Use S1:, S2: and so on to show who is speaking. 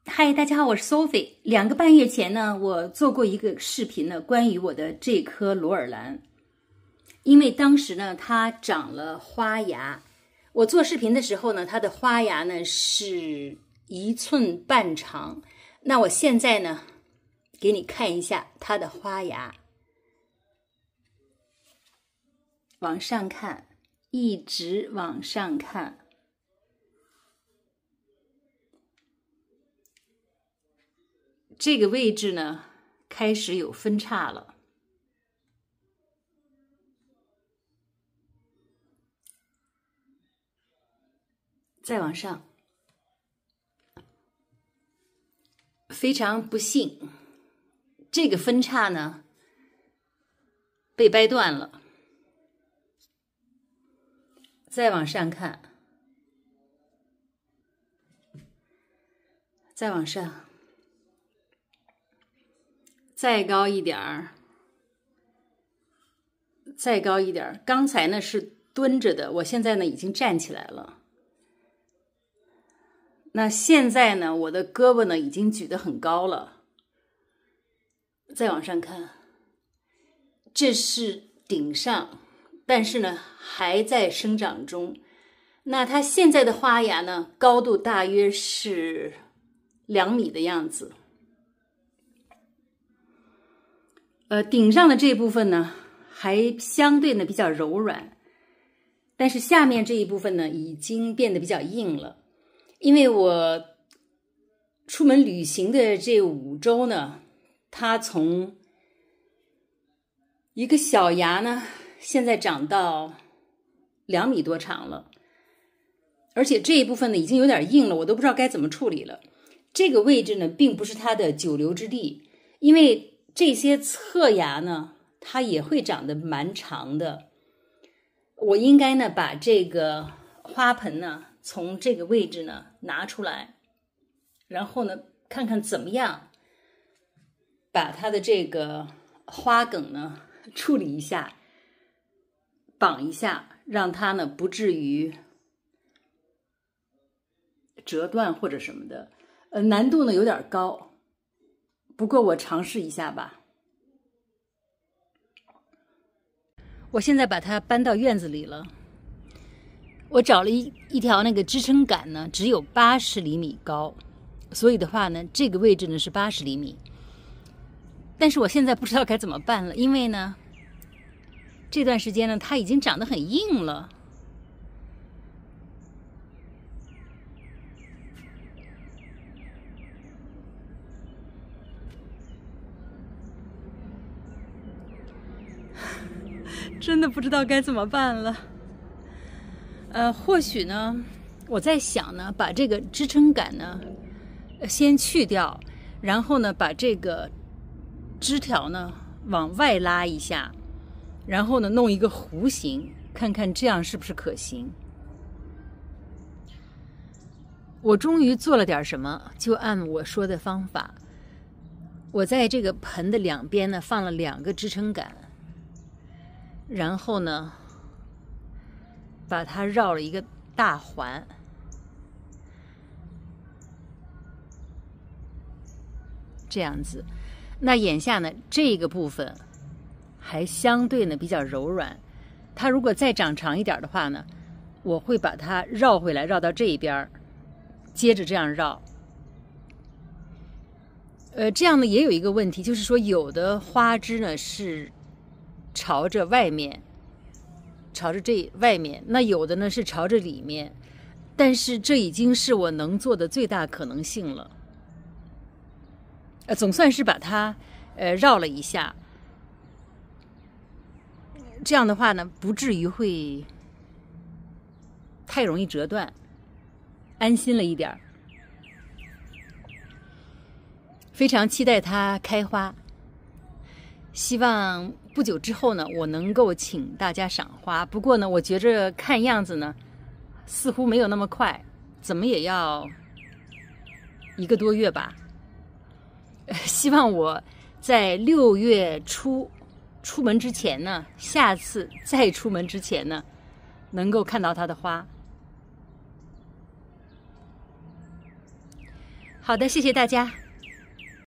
S1: 嗨，大家好，我是 Sophie。2个半月前呢，我做过一个视频呢，关于我的这颗罗尔兰，因为当时呢，它长了花芽。我做视频的时候呢，它的花芽呢是1寸半长。那我现在呢，给你看一下它的花芽，往上看，一直往上看。这个位置呢，开始有分叉了。再往上，非常不幸，这个分叉呢，被掰断了。再往上看，再往上。再高一点儿，再高一点儿。刚才呢是蹲着的，我现在呢已经站起来了。那现在呢，我的胳膊呢已经举得很高了。再往上看，这是顶上，但是呢还在生长中。那它现在的花芽呢，高度大约是2米的样子。顶上的这部分呢，还相对呢比较柔软，但是下面这一部分呢，已经变得比较硬了。因为我出门旅行的这5周呢，它从一个小芽呢，现在长到2米多长了，而且这一部分呢已经有点硬了，我都不知道该怎么处理了。这个位置呢，并不是它的久留之地，因为这些侧芽呢，它也会长得蛮长的。我应该呢，把这个花盆呢，从这个位置呢拿出来，然后呢，看看怎么样把它的这个花梗呢处理一下，绑一下，让它呢不至于折断或者什么的。难度呢有点高。不过我尝试一下吧。我现在把它搬到院子里了。我找了一条那个支撑杆呢，只有80厘米高，所以的话呢，这个位置呢是80厘米。但是我现在不知道该怎么办了，因为呢，这段时间呢，它已经长得很硬了。真的不知道该怎么办了。或许呢，我在想呢，把这个支撑杆呢，先去掉，然后呢，把这个枝条呢往外拉一下，然后呢，弄一个弧形，看看这样是不是可行。我终于做了点什么，就按我说的方法，我在这个盆的2边呢放了2个支撑杆。然后呢，把它绕了一个大环，这样子。那眼下呢，这个部分还相对呢比较柔软。它如果再长长一点的话呢，我会把它绕回来，绕到这一边，接着这样绕。这样呢也有一个问题，就是说有的花枝呢是朝着外面，朝着这外面，那有的呢是朝着里面，但是这已经是我能做的最大可能性了。总算是把它绕了一下，这样的话呢，不至于会太容易折断，安心了一点儿。非常期待它开花，希望不久之后呢，我能够请大家赏花。不过呢，我觉着看样子呢，似乎没有那么快，怎么也要1个多月吧。希望我在6月初出门之前呢，下次再出门之前呢，能够看到它的花。 好的，谢谢大家。